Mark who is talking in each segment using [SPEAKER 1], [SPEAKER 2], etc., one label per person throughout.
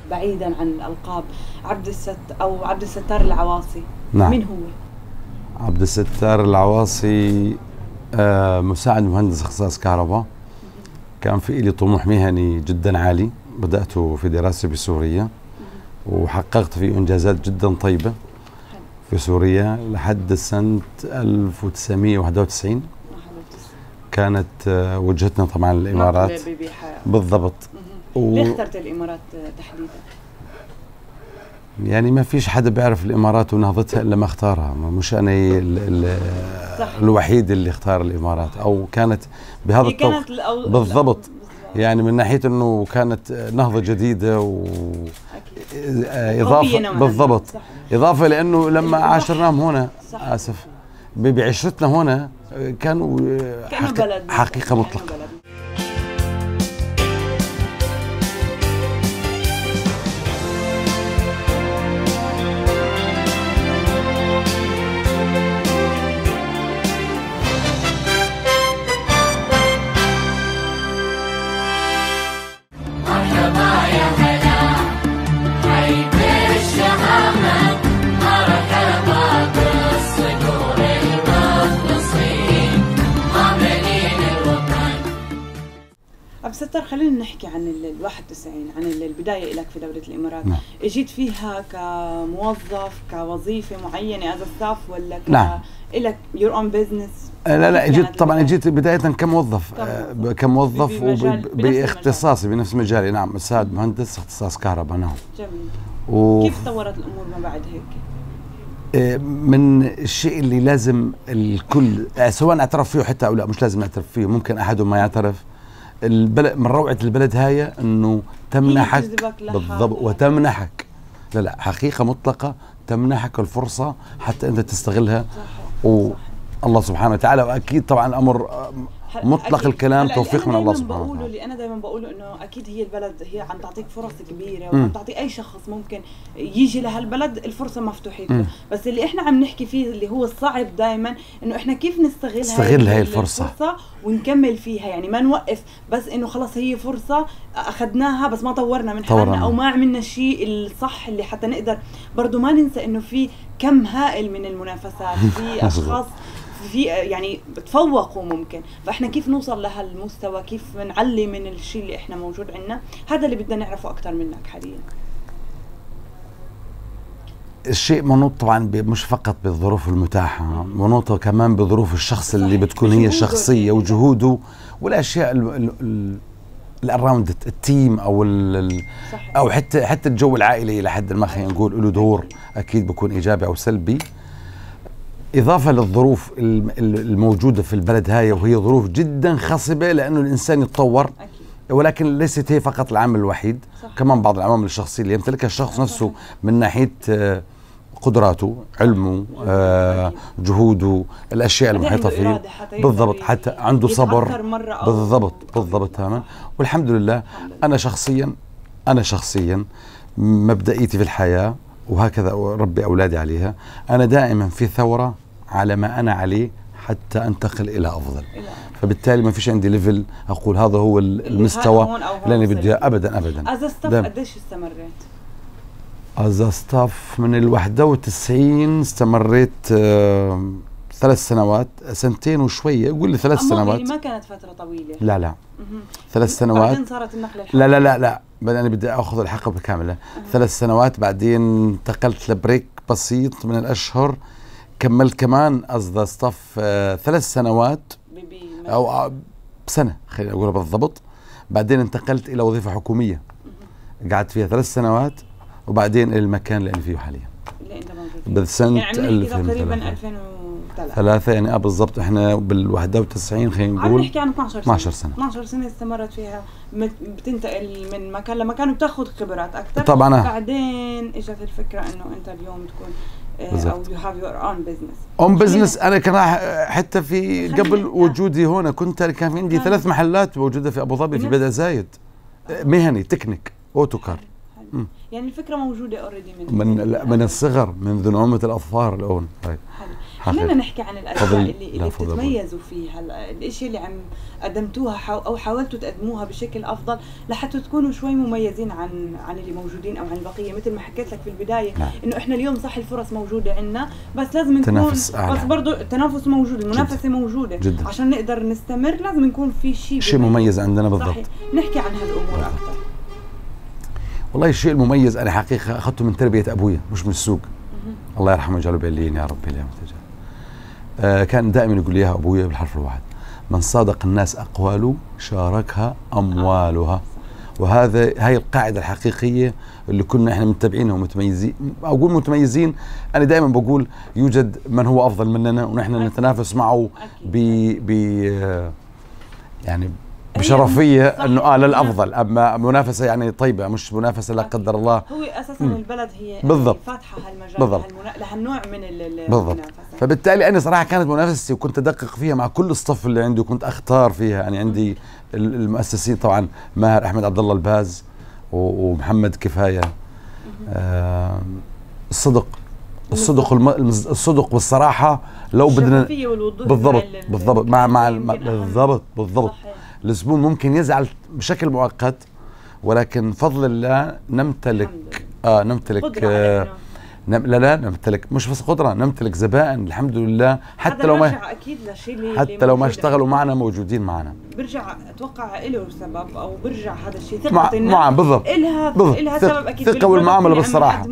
[SPEAKER 1] بعيدا عن الألقاب، عبد الستار العواصي.
[SPEAKER 2] نعم.
[SPEAKER 1] مين هو؟
[SPEAKER 2] عبد الستار العواصي مساعد مهندس اختصاص كهرباء. كان في لي طموح مهني جدا عالي، بدأت في دراسة بسوريا وحققت فيه إنجازات جدا طيبة في سوريا لحد سنة 1991. كانت وجهتنا طبعا الإمارات. بالضبط.
[SPEAKER 1] ليه اخترت الإمارات تحديدا؟
[SPEAKER 2] يعني ما فيش حدا بيعرف الإمارات ونهضتها إلا ما اختارها، مش أنا الوحيد اللي اختار الإمارات، أو كانت بهذا الطرق. بالضبط. يعني من ناحية أنه كانت نهضة جديدة إضافة. بالضبط. إضافة لأنه لما عاشرناهم هنا، آسف، بعشرتنا هنا كانوا حقيقة مطلقة.
[SPEAKER 1] عبد الستار، خلينا نحكي عن ال 91، عن البداية لك في دولة الإمارات.
[SPEAKER 2] نعم.
[SPEAKER 1] اجيت فيها كموظف، كوظيفة معينة از ستاف، ولا
[SPEAKER 2] نعم.
[SPEAKER 1] لك يور اون بزنس؟
[SPEAKER 2] لا، اجيت طبعا اجيت بداية كموظف باختصاصي بنفس مجالي. نعم، مساعد مهندس اختصاص كهرباء. نعم.
[SPEAKER 1] جميل. كيف تطورت الأمور ما بعد هيك؟
[SPEAKER 2] من الشيء اللي لازم الكل سواء اعترف فيه حتى او لا، مش لازم نعترف فيه، ممكن احدهم ما يعترف. البلد من روعة البلد هاي انه تمنحك. بالضبط. وتمنحك، لا حقيقة مطلقة، تمنحك الفرصة حتى انت تستغلها. الله سبحانه وتعالى. واكيد طبعا الامر مطلق أكيد. الكلام توفيق من الله سبحانه وتعالى.
[SPEAKER 1] اللي انا دائما بقوله انه اكيد هي البلد هي عم تعطيك فرص كبيره، وعم تعطي اي شخص ممكن يجي لهالبلد الفرصه مفتوحه له. بس اللي احنا عم نحكي فيه اللي هو الصعب دائما انه احنا كيف نستغل
[SPEAKER 2] هاي الفرصه
[SPEAKER 1] ونكمل فيها. يعني ما نوقف بس انه خلص هي فرصه اخذناها بس ما طورنا من حالنا او ما عملنا الشيء الصح اللي حتى نقدر. برضه ما ننسى انه في كم هائل من المنافسات، في اشخاص في يعني تفوقوا ممكن، فاحنا كيف نوصل لهالمستوى، كيف نعلي من الشيء اللي احنا موجود عندنا. هذا اللي بدنا نعرفه اكثر منك حاليا.
[SPEAKER 2] الشيء منوط طبعا مش فقط بالظروف المتاحه، منوط كمان بظروف الشخص اللي بتكون هي شخصيه وجهوده والاشياء الاراوند التيم او حتى الجو العائلي لحد ما خلينا نقول له دور اكيد بكون ايجابي او سلبي، إضافة للظروف الموجودة في البلد هاي، وهي ظروف جدا خصبة لأنه الإنسان يتطور أكيد. ولكن ليست هي فقط العامل الوحيد. صح. كمان بعض العوامل الشخصية اللي يمتلكها الشخص نفسه من ناحية قدراته، علمه، جهوده، الأشياء المحيطة فيه. بالضبط. حتى عنده صبر. بالضبط تماما. والحمد لله أنا شخصيا مبدئيتي في الحياة وهكذا ربي أولادي عليها، أنا دائما في ثورة على ما أنا عليه حتى أنتقل إلى أفضل. فبالتالي ما فيش عندي ليفل أقول هذا هو المستوى اللي أنا بدي. أبدا.
[SPEAKER 1] أز ستاف قديش استمريت؟
[SPEAKER 2] أز ستاف من 91 استمريت 3 سنوات، 2 وشوية، قول لي 3 سنوات.
[SPEAKER 1] ما كانت فترة طويلة.
[SPEAKER 2] لا 3 سنوات.
[SPEAKER 1] بعدين صارت النقلة الحقيقية.
[SPEAKER 2] لا أنا بدي أخذ الحقبة كاملة. 3 سنوات، بعدين انتقلت لبريك بسيط من الأشهر، كملت كمان أز ستاف 3 سنوات أو بسنة خلينا أقول بالضبط. بعدين انتقلت إلى وظيفة حكومية قعدت فيها 3 سنوات، وبعدين إلى المكان اللي أنا فيه حاليا
[SPEAKER 1] اللي أنت موجود فيه.
[SPEAKER 2] بسنة
[SPEAKER 1] يعني تقريبا 2003
[SPEAKER 2] يعني بالضبط. احنا بال 91 خلينا نقول
[SPEAKER 1] نحكي عن 12 سنة. 12 سنة استمرت فيها، بتنتقل من مكان لمكان وبتاخذ خبرات أكثر.
[SPEAKER 2] طبعا.
[SPEAKER 1] بعدين اجت الفكرة إنه أنت اليوم تكون أو you have your own business.
[SPEAKER 2] own business. أنا كان حتى في قبل وجودي هنا كان في عندي 3 محلات موجودة في أبو ظبي في بدا زايد، مهني تكنيك أوتوكار.
[SPEAKER 1] يعني الفكره موجوده اوريدي من
[SPEAKER 2] الصغر، منذ نعومه الاظفار الاون. طيب
[SPEAKER 1] خلينا نحكي عن الاشياء اللي بتتميزوا فيها، الاشياء اللي عم قدمتوها او حاولتوا تقدموها بشكل افضل لحتى تكونوا شوي مميزين عن اللي موجودين او عن البقيه. مثل ما حكيت لك في البدايه انه احنا اليوم صح الفرص موجوده عندنا، بس لازم نكون بس برضه التنافس موجود، المنافسه موجوده جدا. عشان نقدر نستمر لازم يكون في شيء
[SPEAKER 2] مميز عندنا بالضبط.
[SPEAKER 1] نحكي عن هالامور اكثر.
[SPEAKER 2] والله الشيء المميز انا حقيقه اخذته من تربيه ابويا مش من السوق. الله يرحمه ويجعله بعليين يا رب الى متجاه. كان دائما يقول لي اياها ابويا بالحرف الواحد: من صادق الناس اقواله شاركها اموالها. هاي القاعده الحقيقيه اللي كنا احنا متبعينها ومتميزين. اقول متميزين، انا دائما بقول يوجد من هو افضل مننا ونحن نتنافس معه يعني بشرفيه انه للافضل، اما منافسه يعني طيبه مش منافسه لا قدر الله.
[SPEAKER 1] هو اساسا البلد هي
[SPEAKER 2] بالضبط
[SPEAKER 1] فاتحه هالمجال لهالنوع من
[SPEAKER 2] المنافسه. فبالتالي انا صراحه كانت منافستي وكنت ادقق فيها مع كل الصف اللي عندي، وكنت اختار فيها. يعني عندي المؤسسين طبعا ماهر احمد عبد الله الباز ومحمد كفايه. الصدق والصراحه لو بدنا بالضبط بالضبط. الزبون ممكن يزعل بشكل مؤقت، ولكن بفضل الله نمتلك نمتلك مش بس قدره، نمتلك زبائن الحمد لله. حتى لو ما اشتغلوا معنا موجودين معنا.
[SPEAKER 1] برجع اتوقع له سبب، او برجع هذا الشيء ثقه الناس
[SPEAKER 2] بالضبط
[SPEAKER 1] إلها سبب اكيد،
[SPEAKER 2] ثقه والمعامله بالصراحه.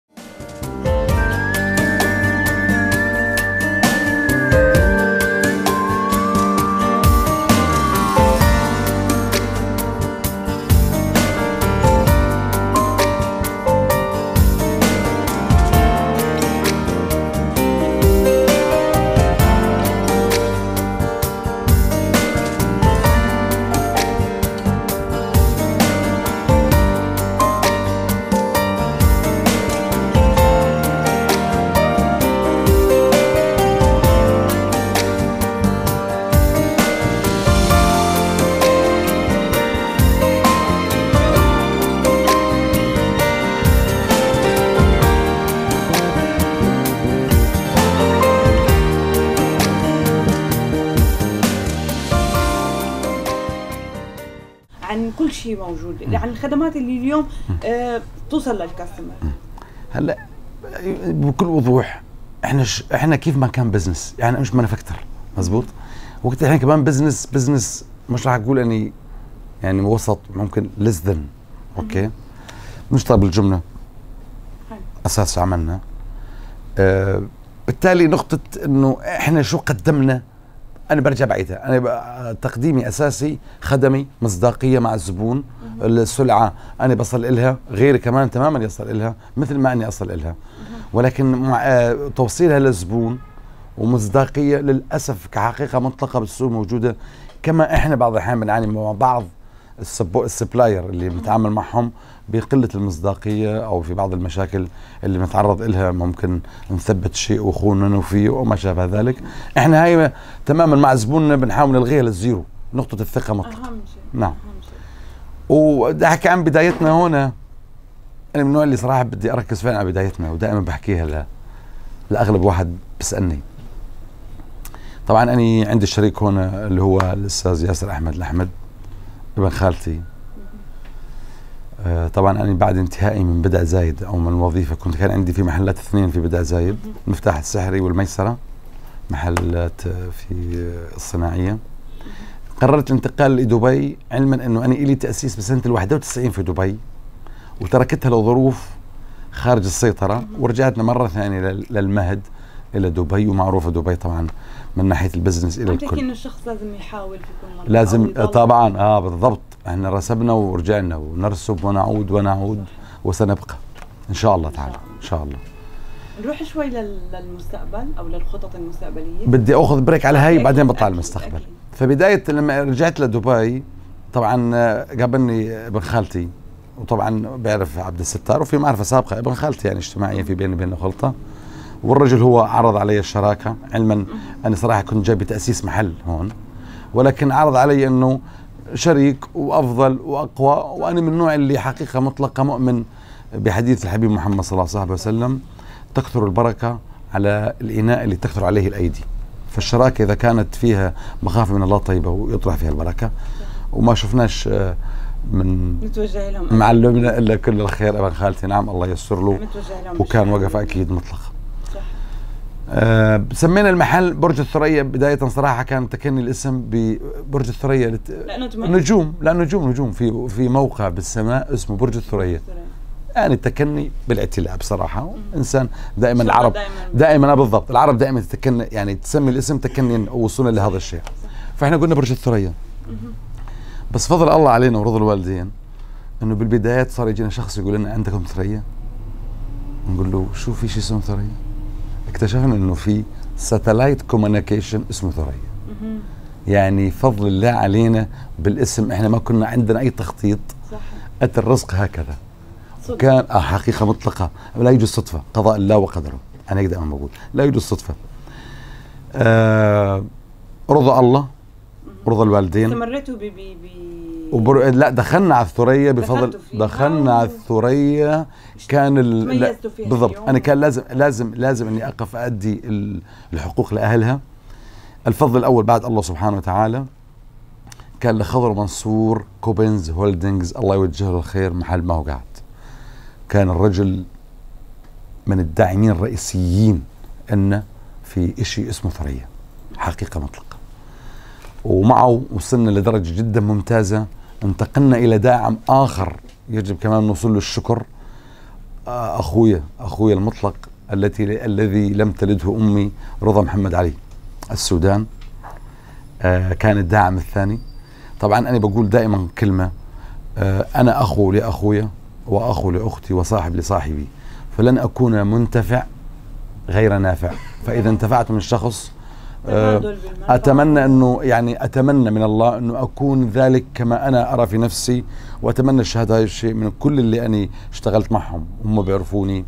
[SPEAKER 1] عن كل شيء موجود، عن الخدمات اللي اليوم توصل للكاستمر.
[SPEAKER 2] هلا بكل وضوح احنا كيف ما كان بزنس، يعني مش مانيفاكتشر مزبوط، وقت احنا كمان بزنس مش راح اقول اني يعني وسط، ممكن less than. اوكي، نشتغل بالجمله اساس عملنا. بالتالي نقطه انه احنا شو قدمنا، أنا برجع بعيدها. أنا تقديمي أساسي خدمي، مصداقية مع الزبون، السلعة أنا بصل إلها، غيري كمان تماما يصل إلها مثل ما أني أصل إلها، ولكن مع توصيلها للزبون ومصداقية للأسف كحقيقة مطلقة بالسوق موجودة. كما إحنا بعض الأحيان بنعاني مع بعض السبلاير اللي بنتعامل معهم بقلة المصداقية، أو في بعض المشاكل اللي بنتعرض إلها ممكن نثبت شيء وخوننا فيه وما شابه ذلك. إحنا هاي تماما مع زبوننا بنحاول نلغيها للزيرو، نقطة الثقة مطلقة.
[SPEAKER 1] أهم شيء.
[SPEAKER 2] نعم. وبدي أحكي عن بدايتنا هنا. أنا من النوع اللي صراحة بدي أركز فعلا على بدايتنا، ودائما بحكيها لأغلب واحد بسألني. طبعا أنا عندي شريك هنا اللي هو الأستاذ ياسر أحمد الأحمد، ابن خالتي. طبعا أنا بعد انتهائي من بدع زايد أو من الوظيفة كان عندي في محلات 2 في بدع زايد، المفتاح السحري والميسرة، محلات في الصناعية. قررت الانتقال لدبي، علما أنه أنا إلي تأسيس بسنة 91 في دبي، وتركتها لظروف خارج السيطرة، ورجعتنا مرة ثانية للمهد إلى دبي. ومعروفة دبي طبعا من ناحية البزنس إلى الكل.
[SPEAKER 1] إنه الشخص لازم يحاول في كل مرة،
[SPEAKER 2] لازم طبعا بالضبط. احنا رسبنا ورجعنا ونرسب ونعود وسنبقى ان شاء الله تعالى. ان شاء الله
[SPEAKER 1] نروح شوي للمستقبل او للخطط المستقبليه.
[SPEAKER 2] بدي اخذ بريك على هاي وبعدين بطلع المستقبل. فبدايه لما رجعت لدبي طبعا قابلني ابن خالتي، وطبعا بعرف عبد الستار وفي معرفه سابقه ابن خالتي يعني اجتماعيا في بيني وبينه خلطه. والرجل هو عرض علي الشراكه، علما انا صراحه كنت جاي بتاسيس محل هون، ولكن عرض علي انه شريك وافضل واقوى. وانا من النوع اللي حقيقه مطلقه مؤمن بحديث الحبيب محمد صلى الله عليه وسلم تكثر البركة على الإناء اللي تكثر عليه الأيدي. فالشراكة إذا كانت فيها مخافة من الله طيبة ويطرح فيها البركة. وما شفناش من
[SPEAKER 1] نتوجه لهم
[SPEAKER 2] معلمنا إلا كل الخير ابن خالتي، نعم الله ييسر له، وكان وقف أكيد مطلق. سمينا المحل برج الثريا بداية صراحة، كان تكني الاسم ببرج الثريا نجوم، لا نجوم في موقع بالسماء اسمه برج الثريا. يعني التكني بالاعتلاء بصراحة. إنسان دائما العرب دائما بالضبط، العرب دائما تتكني، يعني تسمي الاسم تكني وصولا لهذا الشيء. فإحنا قلنا برج الثريا. بس فضل الله علينا ورضا الوالدين إنه بالبدايات صار يجينا شخص يقول لنا عندكم ثريا؟ نقول له شو في شيء اسمه ثريا؟ اكتشفنا إنه في ساتلايت كوميونيكيشن اسمه ثريا. يعني فضل الله علينا بالاسم، إحنا ما كنا عندنا أي تخطيط. أتى الرزق هكذا. كان حقيقة مطلقة، لا يوجد صدفة، قضاء الله وقدره. أنا دائما بقول لا يوجد صدفة. رضا الله ورضا الوالدين.
[SPEAKER 1] استمريتوا
[SPEAKER 2] لا دخلنا على الثريا بفضل، دخلنا على الثريا. كان بالضبط أنا كان لازم إني أقف أدي الحقوق لأهلها. الفضل الأول بعد الله سبحانه وتعالى كان لخضر منصور كوبنز هولدينجز، الله يوجه له الخير محل ما هو قاعد. كان الرجل من الداعمين الرئيسيين أن في إشي اسمه ثريا، حقيقة مطلقة. ومعه وصلنا لدرجة جدا ممتازة. انتقلنا إلى داعم آخر يجب كمان نوصل له الشكر. أخويا المطلق الذي لم تلده أمي، رضا محمد علي السودان، كان الداعم الثاني. طبعا أنا بقول دائما كلمة، أنا أخو لأخويا وأخو لأختي وصاحب لصاحبي، فلن أكون منتفع غير نافع. فإذا انتفعت من الشخص أتمنى أنه أتمنى من الله أنه أكون ذلك كما أنا أرى في نفسي، وأتمنى الشهادة هذا الشيء من كل اللي أنا اشتغلت معهم، هم بيعرفوني.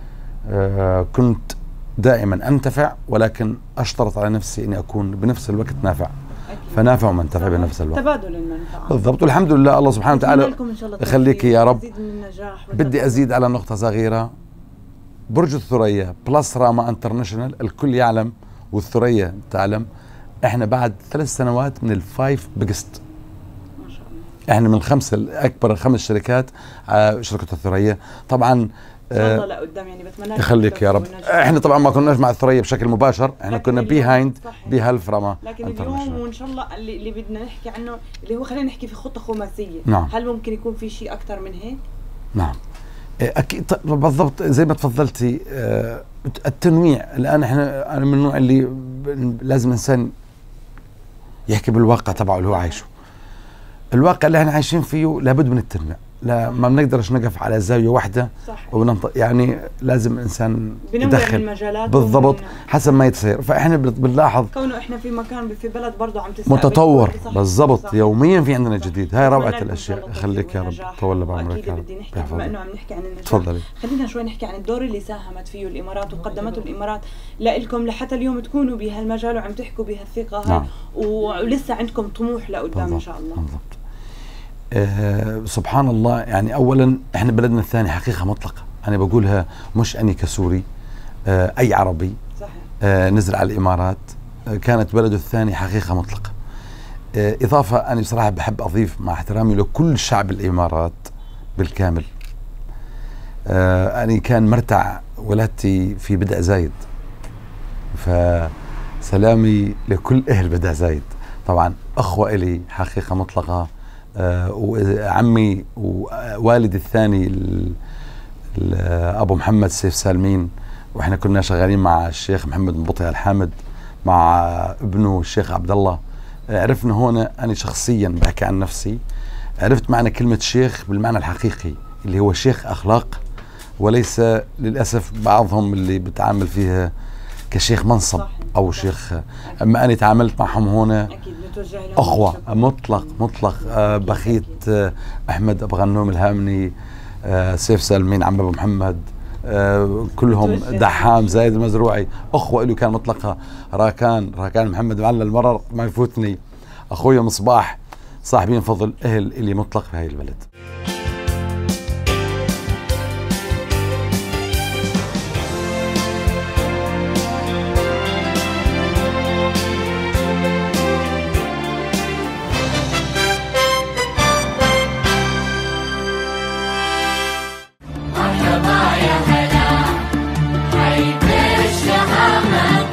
[SPEAKER 2] كنت دائما أنتفع، ولكن أشترط على نفسي أني أكون بنفس الوقت نافع. فنافع ومنتفع بنفس الوقت،
[SPEAKER 1] تبادل المنفعة
[SPEAKER 2] بالضبط. والحمد لله الله سبحانه وتعالى يخليك يا رب. بدي أزيد على نقطة صغيرة. برج الثريا بلس راما انترناشونال، الكل يعلم والثريا تعلم، احنا بعد 3 سنوات من الفايف بيجست. ما شاء الله. احنا من اكبر 5 شركات شركة الثريا. طبعا
[SPEAKER 1] ان شاء الله لقدام، يعني بتمنى
[SPEAKER 2] يخليك يا رب. احنا طبعا ما كناش مع الثريا بشكل مباشر، احنا كنا بيهايند بهالف راما.
[SPEAKER 1] لكن اليوم وان شاء الله اللي بدنا نحكي عنه اللي هو خلينا نحكي في خطة خماسية.
[SPEAKER 2] نعم.
[SPEAKER 1] هل ممكن يكون في شيء اكثر من هيك؟
[SPEAKER 2] نعم اكيد بالضبط زي ما تفضلتي. التنويع الان انا من النوع اللي لازم الانسان يحكي بالواقع تبعه اللي هو عايشه. الواقع اللي احنا عايشين فيه لابد من التنويع. لا ما بنقدرش نقف على زاويه واحده. يعني لازم الانسان يدخل بالضبط حسب ما يتصير. فاحنا بنلاحظ
[SPEAKER 1] كونه احنا في مكان في بلد برضه عم تستقبل
[SPEAKER 2] متطور بالضبط، يوميا في عندنا جديد. هاي روعه الاشياء. خليك يا رب طول بعمرك يا رب.
[SPEAKER 1] بدي نحكي بما انه عم نحكي عن النجاح،
[SPEAKER 2] تفضلي.
[SPEAKER 1] خلينا شوي نحكي عن الدور اللي ساهمت فيه الامارات وقدمته الامارات لكم لحتى اليوم تكونوا بهالمجال وعم تحكوا بهالثقه هاي. نعم. ولسه عندكم طموح لقدام ان شاء الله. بالضبط.
[SPEAKER 2] سبحان الله. يعني اولا احنا بلدنا الثاني حقيقه مطلقه، انا بقولها مش اني كسوري، اي عربي صحيح. نزل على الامارات كانت بلده الثاني حقيقه مطلقه. اضافه انا بصراحه بحب اضيف مع احترامي لكل شعب الامارات بالكامل. انا كان مرتع ولادتي في بدع زايد، فسلامي لكل اهل بدع زايد. طبعا اخوه الي حقيقه مطلقه، وعمي ووالدي الثاني ابو محمد سيف سالمين، واحنا كنا شغالين مع الشيخ محمد بن بطي الحامد مع ابنه الشيخ عبد الله. عرفنا هون، انا شخصيا بحكي عن نفسي، عرفت معنى كلمه شيخ بالمعنى الحقيقي اللي هو شيخ اخلاق، وليس للاسف بعضهم اللي بتعامل فيها كشيخ منصب او شيخ. اما انا تعاملت معهم هون اخوه مطلق. بخيت احمد ابو غنوم الهامني، سيف سالمين، عم ابو محمد، كلهم دحام زايد المزروعي، اخوه له كان مطلقه. راكان محمد معلى المرر ما يفوتني، اخويا مصباح، صاحبين فضل اهل اللي مطلق في هاي البلد.
[SPEAKER 3] يا هلا حي بالشهامة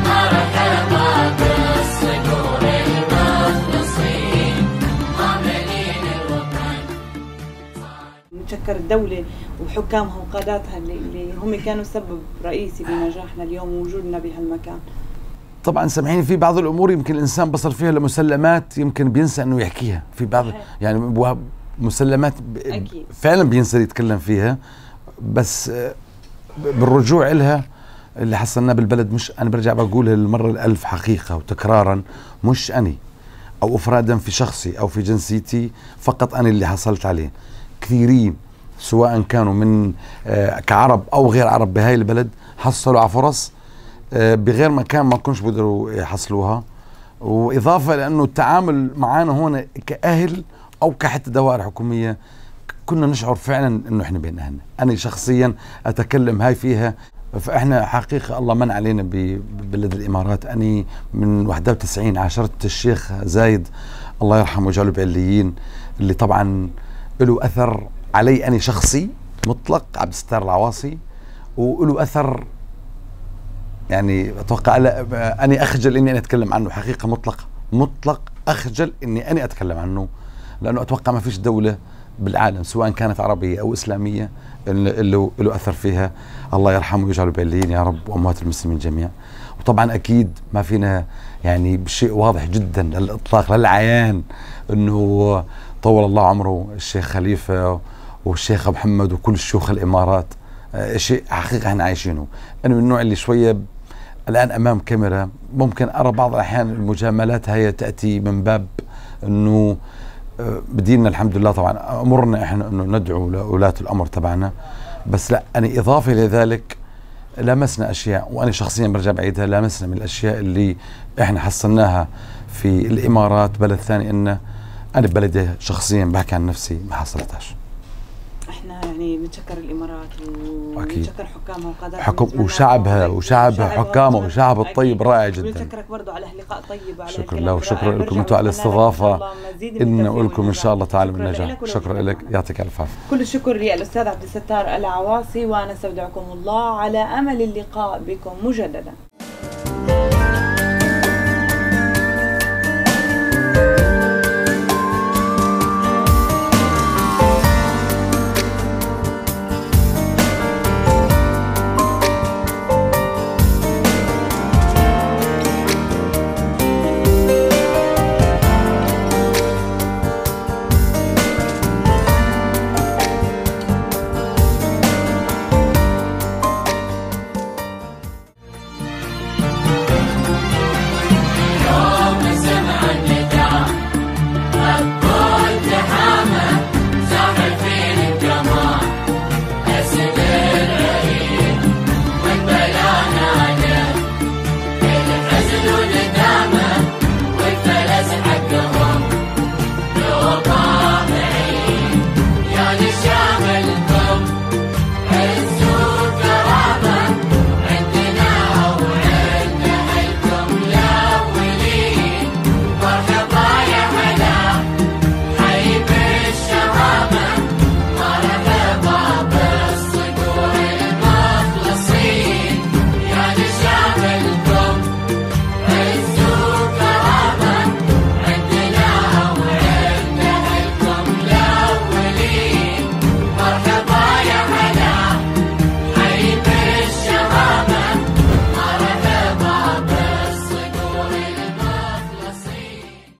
[SPEAKER 3] مرحبا بالصقور المخلصين ضامنين الوطن.
[SPEAKER 1] نتشكر الدولة وحكامها وقاداتها اللي هم كانوا سبب رئيسي بنجاحنا اليوم ووجودنا بهالمكان.
[SPEAKER 2] طبعا سامحيني، في بعض الامور يمكن الانسان بصل فيها لمسلمات يمكن بينسى انه يحكيها، في بعض يعني مسلمات فعلا بينسى يتكلم فيها، بس بالرجوع لها اللي حصلناه بالبلد، مش انا برجع بقولها للمره الالف حقيقه وتكرارا، مش اني او افرادا في شخصي او في جنسيتي فقط انا اللي حصلت عليه، كثيرين سواء كانوا من كعرب او غير عرب بهاي البلد حصلوا على فرص بغير مكان ما كنش بيقدروا يحصلوها. واضافه لانه التعامل معنا هون كاهل او كحتى دوائر حكوميه كنا نشعر فعلا انه احنا بين اهلنا. انا شخصيا اتكلم هاي فيها، فاحنا حقيقه الله من علينا ببلد الامارات. اني من 91 عاشرت الشيخ زايد الله يرحمه ويجعله بعليين، اللي طبعا له اثر علي انا شخصي مطلق، عبد الستار العواصي، وله اثر يعني اتوقع اني اخجل اني انا اتكلم عنه حقيقه مطلق اخجل اني انا اتكلم عنه، لانه اتوقع ما فيش دوله بالعالم سواء كانت عربيه او اسلاميه اللي له اثر فيها. الله يرحمه ويجعله بعليين يا رب، واموات المسلمين جميعا. وطبعا اكيد ما فينا يعني بشيء واضح جدا للاطلاق للعيان انه طول الله عمره الشيخ خليفه والشيخ محمد وكل شيوخ الامارات، شيء حقيقه احنا عايشينه. انا من النوع اللي شويه الان امام كاميرا ممكن ارى بعض الاحيان المجاملات هي تاتي من باب انه بديننا الحمد لله طبعا امرنا احنا انه ندعو لولاة الامر تبعنا، بس لا انا اضافه لذلك لمسنا اشياء، وانا شخصيا برجع بعيدها، لمسنا من الاشياء اللي احنا حصلناها في الامارات بلد ثاني انا ببلدي شخصيا بحكي عن نفسي ما حصلتهاش.
[SPEAKER 1] احنا يعني بنتشكر الامارات ونتشكر حكامها
[SPEAKER 2] وقاداتها وشعبها حكامها وشعب الطيب رائع جدا.
[SPEAKER 1] بنتشكرك برضه على هاللقاء طيب وعلى
[SPEAKER 2] شكرا له وشكرا لكم انتم على الاستضافه، إن لكم ان شاء الله تعالى من النجاح. شكرا لك، يعطيك الف عافيه.
[SPEAKER 1] كل الشكر للاستاذ عبد الستار العواصي، وانا استودعكم الله على امل اللقاء بكم مجددا.